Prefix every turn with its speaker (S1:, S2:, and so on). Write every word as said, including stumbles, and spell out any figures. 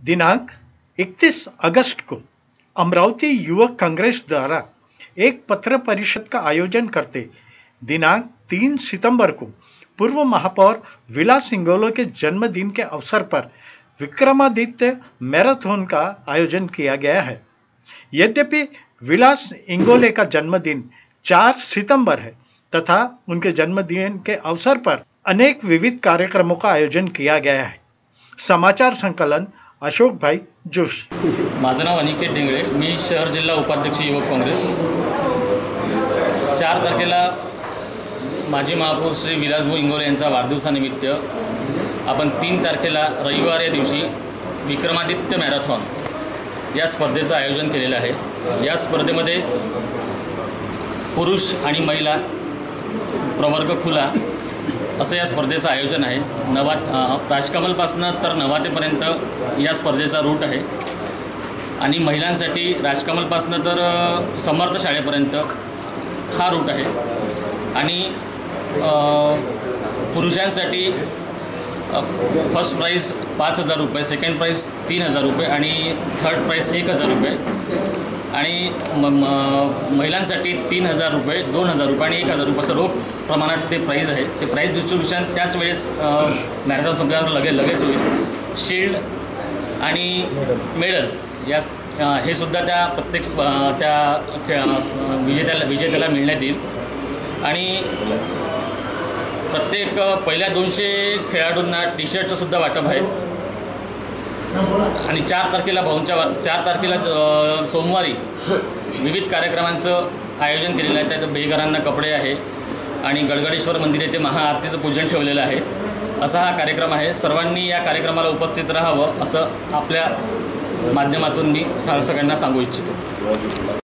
S1: दिनांक इकतीस अगस्त को अमरावती युवक कांग्रेस द्वारा एक पत्र परिषद का आयोजन करते दिनांक तीन सितंबर को पूर्व महापौर विलास इंगोले के जन्मदिन के अवसर पर विक्रमादित्य मैराथन का आयोजन किया गया है। यद्यपि विलास इंगोले का जन्मदिन चार सितंबर है तथा उनके जन्मदिन के अवसर पर अनेक विविध कार्यक्रमों का आयोजन किया गया है। समाचार संकलन अशोक भाई जोशी।
S2: माझं नाव अनिकेत डेंगळे, मी शहर जिल्हा उपाध्यक्ष युवक काँग्रेस। चार तारखेला माजी महापौर श्री विलासभाऊ इंगोले यांचा वाढदिवसानिमित्त आपण तीन तारखेला रविवार या दिवशी विक्रमादित्य मॅरेथॉन या स्पर्धेचं आयोजन केलेलं आहे। या स्पर्धेमध्ये पुरुष आणि महिला प्रवर्ग खुला असं या स्पर्धेचं आयोजन आहे। नवा राजकमलपासून तर नवातेपर्यंत या स्पर्धेचा रूट आहे आणि महिलांसाठी राजकमलपासून तर समर्थ शाळेपर्यंत हा रूट आहे आणि पुरुषांसाठी फर्स्ट प्राइज पाच हजार रुपये, सेकंड प्राइज तीन हजार रुपये आणि थर्ड प्राइज एक हजार रुपये आणि महिलांसाठी तीन हजार रुपये, दोन हजार रुपये आणि एक हजार रुपये असं रोख प्रमाणात ते प्राइज आहे। ते प्राइज डिस्ट्रीब्युशन त्याच वेळेस मॅरेथॉन संपल्यावर लगेच लगेच होईल। शील्ड आणि मेडल या हे सुद्धा त्या प्रत्येक त्या विजेत्याला विजेत्याला मिळण्यात येईल आणि प्रत्येक पहिल्या दोनशे खेळाडूंना टी शर्टचं सुद्धा वाटप आहे आणि चार तारखेला भाऊंच्या चार तारखेला सोमवारी विविध कार्यक्रमांचं आयोजन केलेलं आहे। त्यात बेघरांना कपडे आहे आणि गडगडेश्वर मंदिर येथे महाआरतीचं पूजन ठेवलेलं आहे। असा हा कार्यक्रम आहे। सर्वांनी या कार्यक्रमाला उपस्थित राहावं असं आपल्या माध्यमातून मी सगळ्यांना सांगू इच्छितो।